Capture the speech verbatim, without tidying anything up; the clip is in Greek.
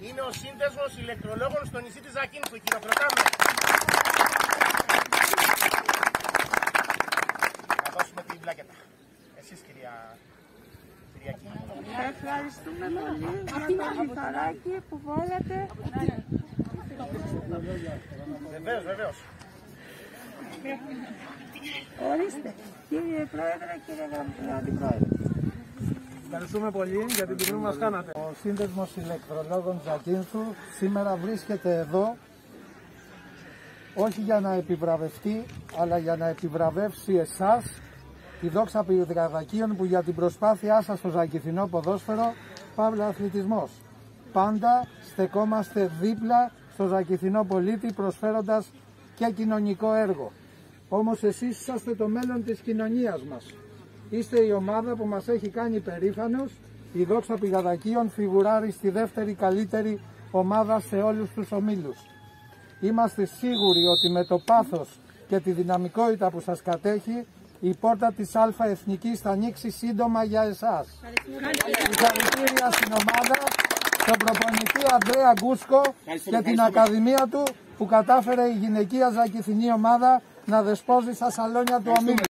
Είναι ο σύνδεσμος ηλεκτρολόγων στο νησί της Ζακίνθου. Χειροκροτάμε. Να δώσουμε την πλάκετα. Εσείς, κυρία Κυριακή. Ευχαριστούμε πολύ για το λιθαράκι που βάλατε. Βεβαίως, βεβαίως. Ορίστε, κύριε Πρόεδρε, κύριε Αντιπρόεδρε. Ευχαριστούμε πολύ για την τιμή που μας κάνατε. Ο Σύνδεσμος Ηλεκτρολόγων Ζακίνθου σήμερα βρίσκεται εδώ όχι για να επιβραβευτεί, αλλά για να επιβραβεύσει εσάς, τη δόξα πυροδραγακίων που για την προσπάθειά σας στο ζακηθινό ποδόσφαιρο, παύλα αθλητισμός. Πάντα στεκόμαστε δίπλα στο ζακηθινό πολίτη προσφέροντας και κοινωνικό έργο. Όμως εσείς είσαστε το μέλλον της κοινωνίας μας. Είστε η ομάδα που μας έχει κάνει περήφανος, η δόξα πυροδραγακίων φιγουράρει στη δεύτερη καλύτερη ομάδα σε όλους τους ομίλους. Είμαστε σίγουροι ότι με το πάθος και τη δυναμικότητα που σας κατέχει, η πόρτα της Α Εθνικής θα ανοίξει σύντομα για εσάς. Συγχαρητήρια στην ομάδα, στον προπονητή Ανδρέα Γκούσκο και την Ακαδημία του που κατάφερε η γυναικεία ζακηθινή ομάδα να δεσπόζει στα σαλόνια του ομίλου.